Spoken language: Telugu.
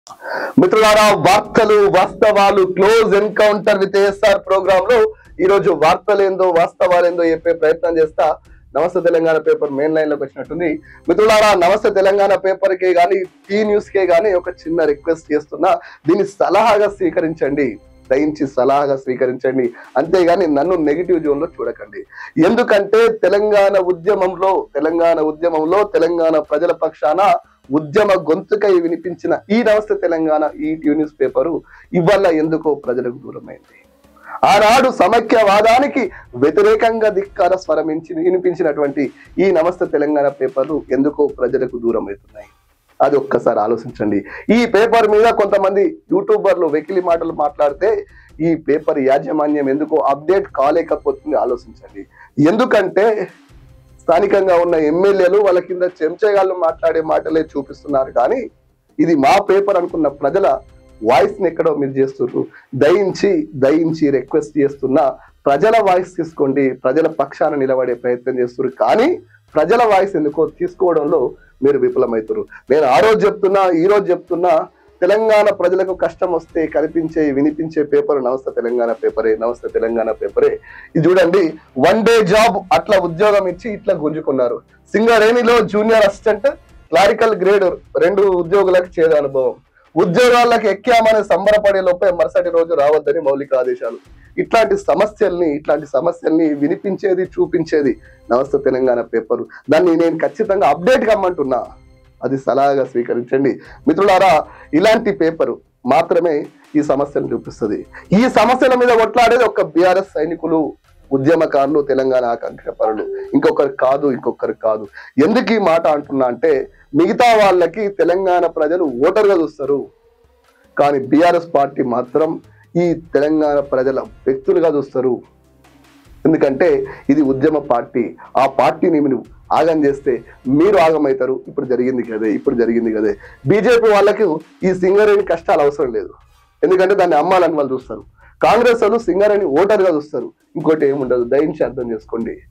మిత్రులారా, వార్తలు వాస్తవాలు close encounter with ASR programme లో ఈ రోజు వార్తలేందో వాస్తవాలేందో చెప్పే ప్రయత్నం చేస్తా. నమస్తే తెలంగాణ పేపర్ మెయిన్ లైన్ లోకి వచ్చినట్టుంది. మిత్రులారా, నమస్తే తెలంగాణ పేపర్ కే గానీ టీ న్యూస్ కే గానీ ఒక చిన్న రిక్వెస్ట్ చేస్తున్నా, దీన్ని సలహాగా స్వీకరించండి, దయించి సలహాగా స్వీకరించండి, అంతేగాని నన్ను నెగిటివ్ జోన్ లో చూడకండి. ఎందుకంటే తెలంగాణ ఉద్యమంలో తెలంగాణ ప్రజల పక్షాన ఉద్యమ గొంతుకై వినిపించిన ఈ నమస్తే తెలంగాణ ఈ టీ న్యూస్ పేపరు ఇవాళ ఎందుకో ప్రజలకు దూరమైంది. ఆనాడు సమైక్యవాదానికి వ్యతిరేకంగా ధిక్కార స్వరం వినిపించినటువంటి ఈ నమస్తే తెలంగాణ పేపర్లు ఎందుకో ప్రజలకు దూరం అవుతున్నాయి. అది ఒక్కసారి ఆలోచించండి. ఈ పేపర్ మీద కొంతమంది యూట్యూబర్లు వెకిలి మాటలు మాట్లాడితే ఈ పేపర్ యాజమాన్యం ఎందుకో అప్డేట్ కాలేకపోతుంది. ఆలోచించండి. ఎందుకంటే స్థానికంగా ఉన్న ఎమ్మెల్యేలు వాళ్ళ కింద చెంచగాళ్ళు మాట్లాడే మాటలే చూపిస్తున్నారు, కానీ ఇది మా పేపర్ అనుకున్న ప్రజల వాయిస్ ని ఎక్కడో మీరు చేస్తున్నారు. దయించి రిక్వెస్ట్ చేస్తున్నా, ప్రజల వాయిస్ తీసుకోండి, ప్రజల పక్షాన నిలబడే ప్రయత్నం చేస్తున్నారు, కానీ ప్రజల వాయిస్ ఎందుకో తీసుకోవడంలో మీరు విఫలమవుతారు. నేను ఆ రోజు చెప్తున్నా, ఈ రోజు చెప్తున్నా, తెలంగాణ ప్రజలకు కష్టం వస్తే కనిపించే వినిపించే పేపర్ నమస్తే తెలంగాణ పేపరే, నమస్తే తెలంగాణ పేపరే. ఇది చూడండి, 1 డే జాబ్ అట్లా ఉద్యోగం ఇచ్చి ఇట్లా గుంజుకున్నారు. సింగరేణిలో జూనియర్ అసిస్టెంట్, క్లారికల్ గ్రేడ్ 2 ఉద్యోగులకు చేదు అనుభవం. ఉద్యోగాలకు ఎక్కామని సంబరపడే లోపే మరుసటి రోజు రావద్దని మౌలిక ఆదేశాలు. ఇట్లాంటి సమస్యల్ని వినిపించేది, చూపించేది నమస్తే తెలంగాణ పేపరు. దాన్ని నేను ఖచ్చితంగా అప్డేట్ కమ్మంటున్నా, అది సలహాగా స్వీకరించండి. మిత్రులారా, ఇలాంటి పేపరు మాత్రమే ఈ సమస్యను చూపిస్తుంది. ఈ సమస్యల మీద కొట్లాడేది ఒక్క బీఆర్ఎస్ సైనికులు, ఉద్యమకారులు, తెలంగాణ ఆకాంక్ష పరులు, ఇంకొకరు కాదు. ఎందుకు ఈ మాట అంటున్నా అంటే, మిగతా వాళ్ళకి తెలంగాణ ప్రజలు ఓటర్గా చూస్తారు, కానీ బీఆర్ఎస్ పార్టీ మాత్రం ఈ తెలంగాణ ప్రజల వ్యక్తులుగా చూస్తారు. ఎందుకంటే ఇది ఉద్యమ పార్టీ. ఆ పార్టీని మీరు ఆగం చేస్తే మీరు ఆగమవుతారు. ఇప్పుడు జరిగింది కదే. బీజేపీ వాళ్ళకి ఈ సింగరేణి కష్టాలు అవసరం లేదు, ఎందుకంటే దాన్ని అమ్మాలని వాళ్ళు చూస్తారు. కాంగ్రెస్ వాళ్ళు సింగరేణి ఓటర్గా చూస్తారు, ఇంకోటి ఏముండదు. దయించి అర్థం చేసుకోండి.